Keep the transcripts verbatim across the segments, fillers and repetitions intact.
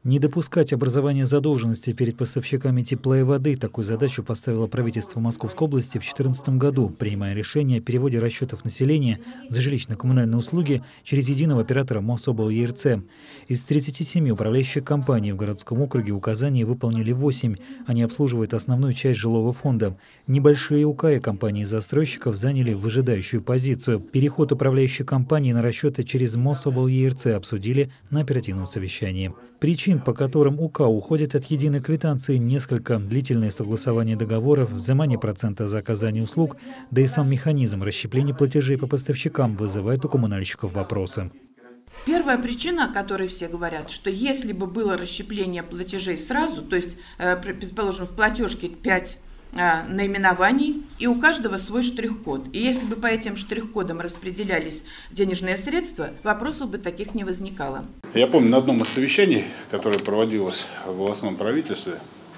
Не допускать образования задолженности перед поставщиками тепла и воды. Такую задачу поставило правительство Московской области в две тысячи четырнадцатом году, принимая решение о переводе расчетов населения за жилищно-коммунальные услуги через единого оператора МосОблЕРЦ. Из тридцати семи управляющих компаний в городском округе указания выполнили восемь. Они обслуживают основную часть жилого фонда. Небольшие УК и компании-застройщиков заняли выжидающую позицию. Переход управляющих компаний на расчеты через МосОблЕРЦ обсудили на оперативном совещании. Причин, по которым УК уходит от единой квитанции, несколько: длительное согласование договоров, взимание процента за оказание услуг, да и сам механизм расщепления платежей по поставщикам вызывает у коммунальщиков вопросы. Первая причина, о которой все говорят, что если бы было расщепление платежей сразу, то есть, предположим, в платежке пять наименований, и у каждого свой штрих-код. И если бы по этим штрих-кодам распределялись денежные средства, вопросов бы таких не возникало. Я помню, на одном из совещаний, которое проводилось в областном правительстве,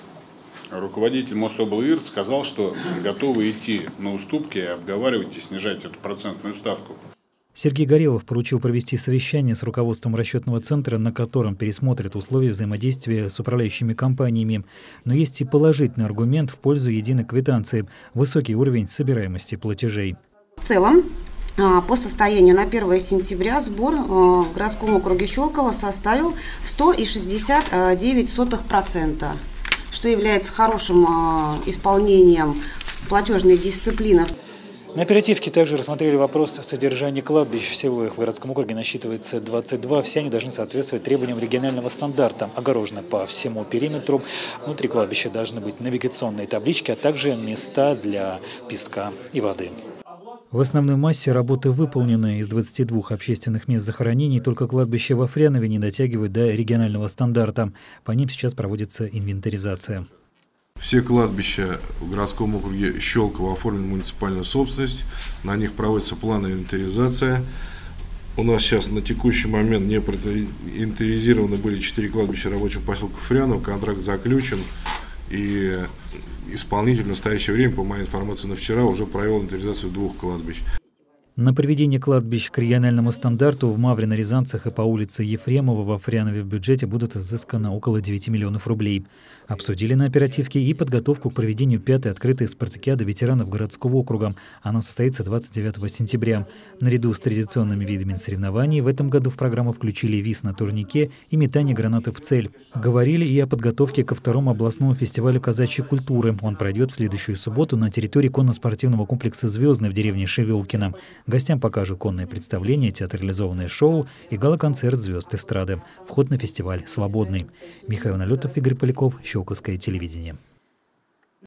руководитель МосОблИР сказал, что готовы идти на уступки, обговаривать и снижать эту процентную ставку. Сергей Горелов поручил провести совещание с руководством расчетного центра, на котором пересмотрят условия взаимодействия с управляющими компаниями. Но есть и положительный аргумент в пользу единой квитанции – высокий уровень собираемости платежей. В целом, по состоянию на первое сентября сбор в городском округе Щелково составил сто шестьдесят девять сотых процента, что является хорошим исполнением платежной дисциплины. На оперативке также рассмотрели вопрос содержания кладбищ. Всего их в городском округе насчитывается двадцать два. Все они должны соответствовать требованиям регионального стандарта. Огорожено по всему периметру. Внутри кладбища должны быть навигационные таблички, а также места для песка и воды. В основной массе работы выполнены. Из двадцати двух общественных мест захоронений только кладбище во Фрянове не дотягивает до регионального стандарта. По ним сейчас проводится инвентаризация. Все кладбища в городском округе Щелково оформлены в муниципальную собственность, на них проводится плановая инвентаризация. У нас сейчас на текущий момент не инвентаризированы были четыре кладбища рабочих поселка Фрянов, контракт заключен, и исполнитель в настоящее время, по моей информации на вчера, уже провел инвентаризацию двух кладбищ. На проведение кладбищ к региональному стандарту в Мавре на Рязанцах и по улице Ефремова во Фрянове в бюджете будут изыскано около девяти миллионов рублей. Обсудили на оперативке и подготовку к проведению пятой открытой спартакиады ветеранов городского округа. Она состоится двадцать девятого сентября. Наряду с традиционными видами соревнований в этом году в программу включили виз на турнике и метание гранаты в цель. Говорили и о подготовке ко второму областному фестивалю казачьей культуры. Он пройдет в следующую субботу на территории конно-спортивного комплекса «Звездный» в деревне Шевелкино. Гостям покажут конные представления, театрализованное шоу и гала-концерт звезд эстрады. Вход на фестиваль свободный. Михаил Налетов, Игорь Поляков, Щелковское телевидение.